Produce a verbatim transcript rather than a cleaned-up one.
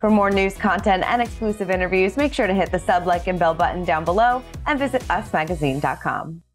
For more news, content, and exclusive interviews, make sure to hit the sub, like, and bell button down below and visit us magazine dot com.